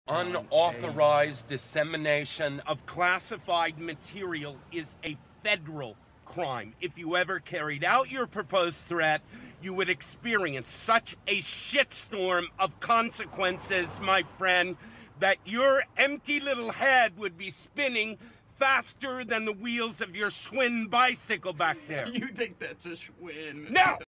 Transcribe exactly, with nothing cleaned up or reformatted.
Unauthorized dissemination of classified material is a federal crime. If you ever carried out your proposed threat, you would experience such a shitstorm of consequences, my friend, that your empty little head would be spinning faster than the wheels of your Schwinn bicycle back there. You think that's a Schwinn? No!